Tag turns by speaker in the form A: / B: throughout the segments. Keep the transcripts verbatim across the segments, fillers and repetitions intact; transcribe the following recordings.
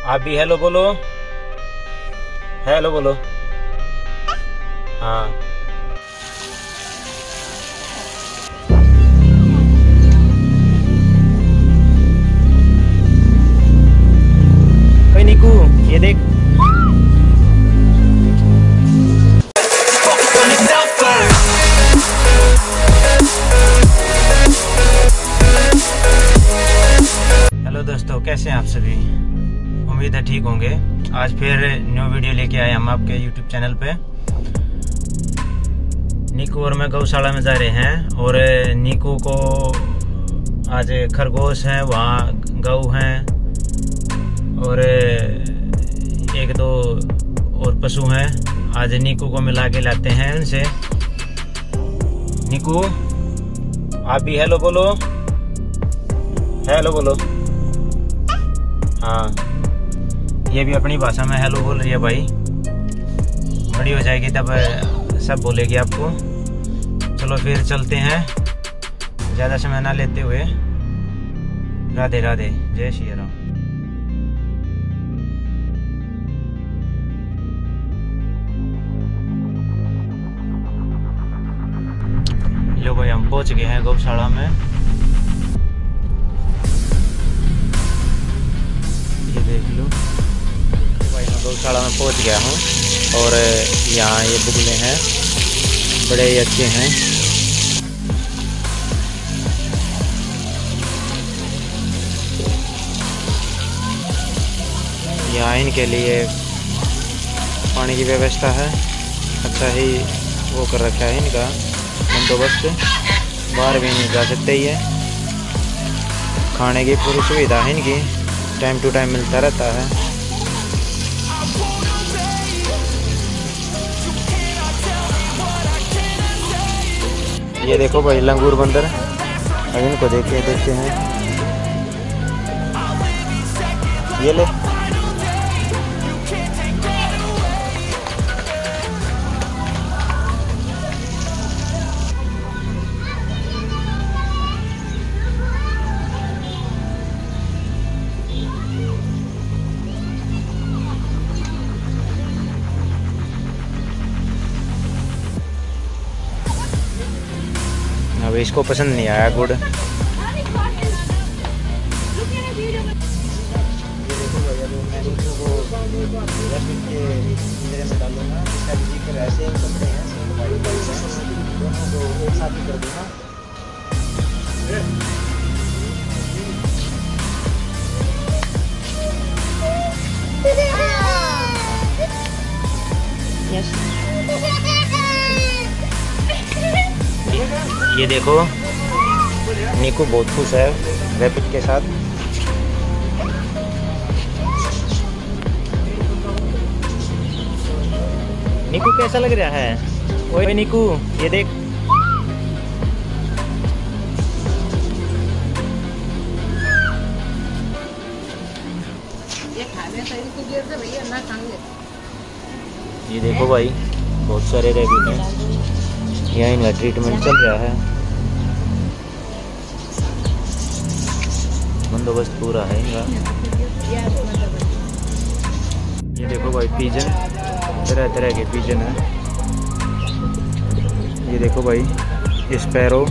A: आप भी हेलो बोलो, हेलो बोलो। हाँ ओए निकू, ये देख। हेलो दोस्तों, कैसे हैं आप सभी? उम्मीद है ठीक होंगे। आज फिर न्यू वीडियो लेके आए हम आपके यूट्यूब चैनल पे। नीकू और मैं गौशाला में जा रहे हैं और नीकू को आज खरगोश हैं, वहाँ गऊ हैं और एक दो और पशु हैं। आज नीकू को मिला के लाते हैं उनसे। नीकू, आप भी हेलो बोलो, हेलो बोलो। हाँ, ये भी अपनी भाषा में हेलो बोल रही है भाई। बड़ी हो जाएगी तब सब बोलेगी आपको। चलो फिर चलते हैं, ज़्यादा समय ना लेते हुए। राधे राधे, जय श्री राम। लो भाई, हम पहुंच गए हैं गौशाला में। ये देख लो भाई, मैं गौशाला में पहुंच गया हूँ और यहाँ ये बुगले हैं, बड़े ही अच्छे हैं। यहाँ इनके लिए पानी की व्यवस्था है, अच्छा ही वो कर रखा है इनका बंदोबस्त। बाहर भी नहीं जा सकते ये। खाने की पूरी सुविधा है इनकी, टाइम टू टाइम मिलता रहता है। ये देखो भाई, लंगूर बंदर। अब इनको देखे देखते हैं। ये ले, अब इसको पसंद नहीं आया गुड़। ये देखो भैया, तो मैं इसको को दस मिनट के इंजन में डालूंगा। इसका भी जिक्र ऐसे करते हैं, दोनों को एक साथ ही कर दूंगा। यस, ये देखो नीकू बहुत खुश है रैबिट के साथ। नीकू कैसा लग रहा है? ओए नीकू, ये देख। ये देखो भाई, बहुत सारे रैबिट हैं। यहाँ इनका ट्रीटमेंट चल रहा है, बंदोबस्त पूरा है इनका। ये देखो भाई, पिजन, तरह तरह के पिजन है। ये देखो भाई, स्पैरो।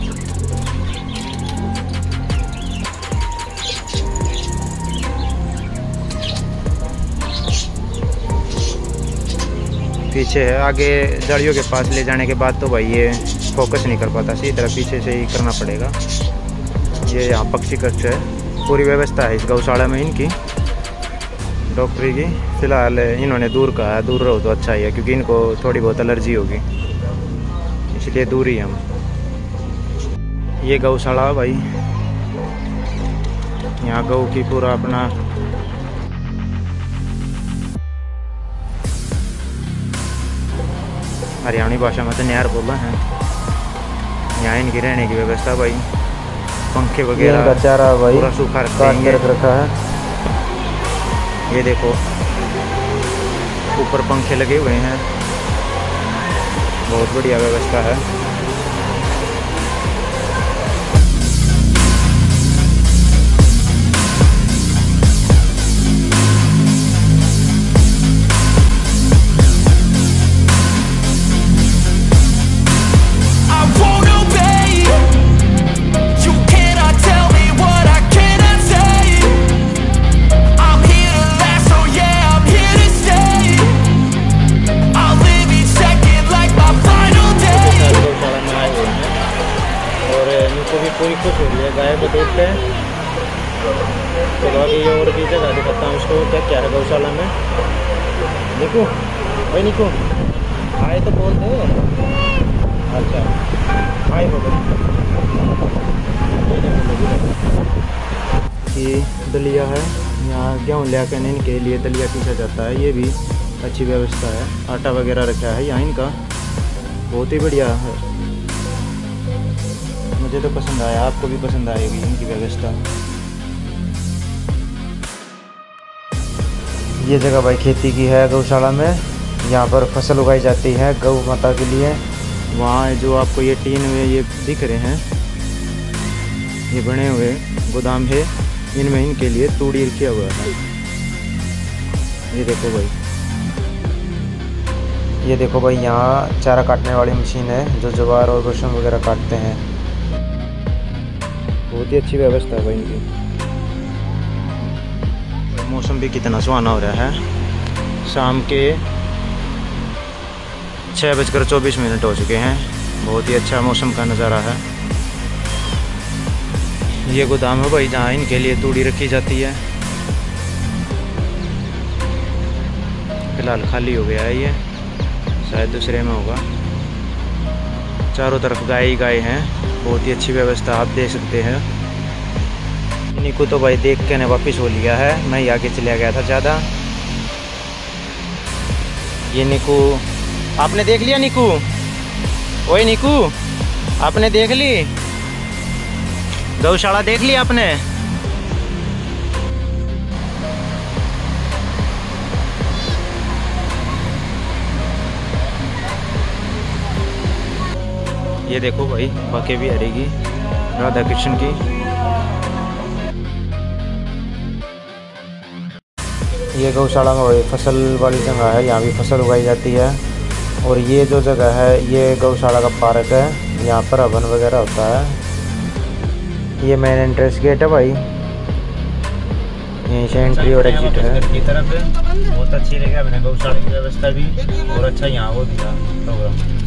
A: पीछे है, आगे जड़ियों के पास ले जाने के बाद तो भाई ये फोकस नहीं कर पाता, सीधी तरह पीछे से ही करना पड़ेगा। ये यहाँ पक्षी कक्ष है, पूरी व्यवस्था है इस गौशाला में इनकी डॉक्टरी की। फिलहाल इन्होंने दूर कहा है, दूर रहो तो अच्छा ही है, क्योंकि इनको थोड़ी बहुत एलर्जी होगी, इसलिए दूर ही हम। ये गौशाला भाई, यहाँ गौ की पूरा अपना हरियाणी भाषा में तो न्यार बोला है। यहाँ इनकी रहने की व्यवस्था भाई, पंखे वगैरह चारा भाई पूरा सूखा रख रखा है। ये देखो ऊपर पंखे लगे हुए हैं, बहुत बढ़िया व्यवस्था है। तो क्या क्या है गौशाला में। निकू भाई, निकू आए तो बोल दे। अच्छा आए हो ये दलिया है, यहाँ गेहूँ ले कर इनके लिए दलिया पीसा जाता है। ये भी अच्छी व्यवस्था है, आटा वगैरह रखा है यहाँ इनका, बहुत ही बढ़िया है। मुझे तो पसंद आया, आपको भी पसंद आएगी इनकी व्यवस्था। ये जगह भाई खेती की है गौशाला में, यहाँ पर फसल उगाई जाती है गौ माता के लिए। वहाँ जो आपको ये टीन में ये दिख रहे हैं, ये बने हुए गोदाम है, इनमें इनके लिए तूड़ी रखा हुआ है। ये देखो भाई, ये देखो भाई, यहाँ चारा काटने वाली मशीन है जो ज्वार और गेहूं वगैरह काटते हैं। बहुत ही अच्छी व्यवस्था है भाई इनकी। मौसम भी कितना सुहाना हो रहा है, शाम के छः बजकर चौबीस मिनट हो चुके हैं। बहुत ही अच्छा मौसम का नज़ारा है। ये गोदाम है भाई जहाँ इनके लिए तूड़ी रखी जाती है। फिलहाल खाली हो गया है ये, शायद दूसरे में होगा। चारों तरफ गाय ही गाय हैं, बहुत ही अच्छी व्यवस्था आप देख सकते हैं। निकू तो भाई देख के ने वापस हो लिया है, मैं ही आगे चला गया था ज़्यादा। ये निकू आपने देख लिया? निकू ओए निकू आपने देख ली गौशाला, देख ली आपने? ये देखो भाई बाकी भी हरेगी राधा कृष्ण की। ये गौशाला में वही फसल वाली जगह है, यहाँ भी फसल उगाई जाती है। और ये जो जगह है ये गौशाला का पार्क है, यहाँ पर हवन वगैरह होता है। ये मेन एंट्रेंस गेट है भाई, यहीं से एंट्री और एग्जिट है। की तरफ बहुत अच्छी लगी अपने गौशाला की व्यवस्था भी, और अच्छा यहाँ हो दिया प्रोग्राम।